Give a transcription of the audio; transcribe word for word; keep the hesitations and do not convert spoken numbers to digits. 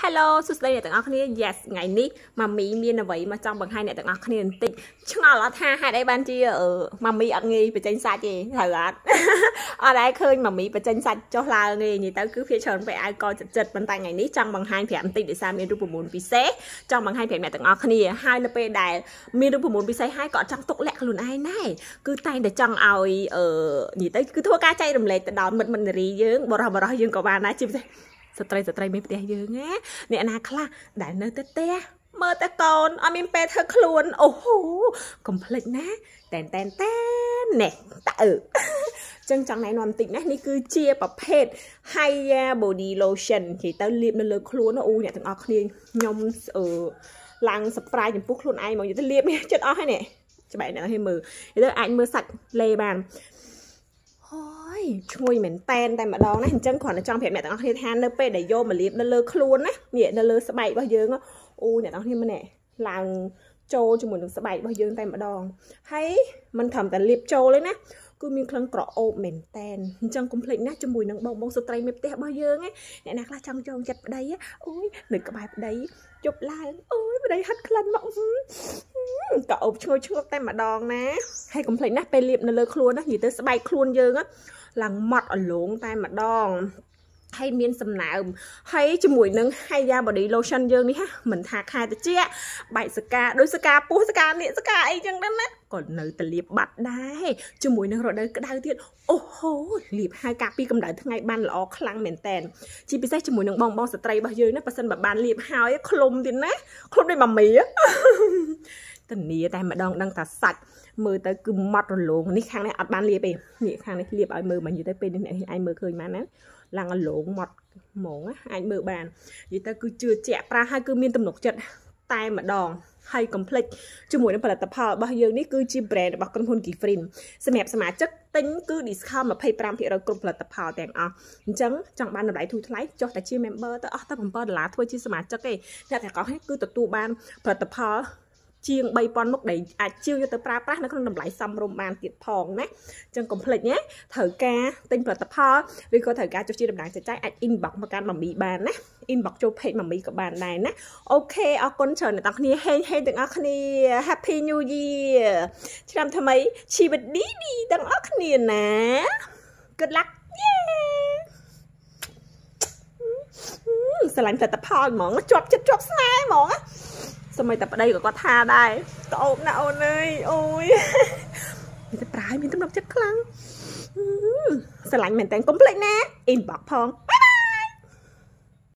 Hello សួស្តីអ្នកទាំងអស់គ្នា Yes ថ្ងៃនេះម៉ាមីមានអ្វីមកចង់បង្ហាញអ្នកទាំងអស់គ្នាបន្តិចឆ្ងល់អត់ថាហេតុអីបានជាម៉ាមីអត់ងាយបញ្ចេញសាច់ទេត្រូវអត់អត់ដែរឃើញម៉ាមីបញ្ចេញសាច់ចុះឡើងទេនិយាយទៅគឺភាច្រើនពេលអាយកចិត្តចិត្តប៉ុន្តែថ្ងៃនេះចង់បង្ហាញប្រាប់បន្តិចដោយសារមានរូបមន្តពិសេសចង់បង្ហាញប្រាប់អ្នកទាំងអស់គ្នាហើយនៅពេលដែលមានរូបមន្តពិសេសហើយក៏ចង់ទុកលាក់ខ្លួនឯងដែរគឺតែងតែចង់ឲ្យអឺនិយាយទៅគឺធ្វើការចែករំលែកទៅដល់មិត្តមិត្តនារីយើងបរិះបរិះយើងក៏បានដែរជាពិសេសស្ត្រីស្ត្រីមានផ្ទះយើងណាអ្នកណាខ្លះដែលនៅតែផ្ទះមើលតែកូនអត់មានពេលធ្វើខ្លួនអូហូកុំភ្លេចណាតែនតែនតែនណែតើចឹងចង់ណែនាំបន្តិចណានេះគឺជាប្រភេទ Haya Body Lotion និយាយទៅលាបនៅលើខ្លួនអូអ្នកទាំងអស់គ្នាខ្ញុំអឺឡើង surprise ចំពោះខ្លួនឯងមកនិយាយទៅលាបនេះចិត្តអស់ហើយនេះច្បាស់អ្នកឲ្យមើលនិយាយទៅអាចមើលសាច់លេបានហើយឈ្ងុយមែនតែនតែម្ដងណាអញ្ចឹងគ្រាន់តែចង់ប្រាប់អ្នកទាំងអស់គ្នាថានៅពេលដែលយកមកលាបនៅលើខ្លួនណានេះនៅលើស្បែករបស់យើងអូអ្នកទាំងអស់គ្នាមើលនេះឡើងចូលជាមួយនឹងស្បែករបស់យើងតែម្ដងហើយមិនត្រឹមតែលាបចូលទេណាគឺមានក្លិនក្រអូបមែនតែនអញ្ចឹងកុំភ្លេចណាជាមួយនឹងបងបងស្ត្រីមេផ្ទះរបស់យើងអ្នកណាខ្លះចង់ចងចិត្តប្តីអូយនៅក្បែរប្តីជប់ឡើងអូយប្តីហិតក្លិនមកក៏អូបឈ្ងុយឈ្ងប់តែម្ដងណាហើយកុំភ្លេចណាពេលលាបនៅលើខ្លួនណានិយាយទៅស្បែកខ្លួនយើងឡើងម៉ត់អលងតែម្ដងហើយមានសំណើមហើយជាមួយនឹង Haya Body Lotion យើងនេះមិនថាខែតិចបែកសកាដោយសកាពោះសកានេះសកាអីចឹងដែរណាក៏នៅតែលាបបាត់ដែរជាមួយនឹងរដូវក្តៅទៀតអូហូលាបហើយការពីកម្ដៅថ្ងៃបានល្អខ្លាំងមែនតែនជាពិសេសជាមួយនឹងបងបងស្ត្រីរបស់យើងណាប៉ះសិនបើបានលាបហើយឃ្លុំទៀតណាឃ្លុំដូចម៉ាមីធានាតែម្ដងដឹងថាសាច់មើលទៅគឺម៉ត់រលោងនេះខាងនេះអត់បានលាបទេនេះខាងនេះលាបឲ្យមើលមកនិយាយទៅពេលនេះឯងមើលឃើញបានណាឡើងរលោងម៉ត់ហ្មងអាចមើលបាននិយាយទៅគឺជឿជាក់ប្រាស់ហើយគឺមានទំនុកចិត្តតែម្ដងហើយកុំភ្លេចជាមួយនឹងផលិតផលរបស់យើងនេះគឺជា brand របស់ក្រុមហ៊ុន Gifrin សម្រាប់សមាជិកទិញគឺ discount ยี่สิบห้าเปอร์เซ็นต์ គ្រប់ផលិតផលទាំងអស់អញ្ចឹងចង់បានតម្លៃធូរថ្លៃចុះតែជា member ទៅអស់តែbảyដុល្លារធ្វើជាសមាជិកទេអ្នកទាំងអស់គឺទទួលបានផលិតផលជាងបីពាន់មុខដែលអាចជាវយកទៅប្រើប្រាស់នៅក្នុងតម្លៃសមរម្យបានទៀតផងណាអញ្ចឹងកុំភ្លេចណាត្រូវការទិញផលិតផលឬក៏ត្រូវការចុះជាតំណែងចែកចាយអាច inbox មកកាន់ម៉ាមីបានណា inbox ចូល page ម៉ាមីក៏បានដែរណាអូខេអរគុណច្រើនអ្នកទាំងគ្នាហេងហេងទាំងអស់គ្នា Happy New Year ឆ្នាំថ្មីជីវិតឌីឌីទាំងអស់គ្នាណា Good luck ស្រឡាញ់ផលិតផលហ្មងជាប់ចិត្តជាប់ស្នេហ៍ហ្មងសម័យតែប្តីក៏គាត់ថាដែរក្អូបណាអូនអើយអូយមានតែប្រាយមានទំនុកចិត្តខ្លាំងស្រឡាញ់មែនតើកុំភ្លេចណា inbox ផង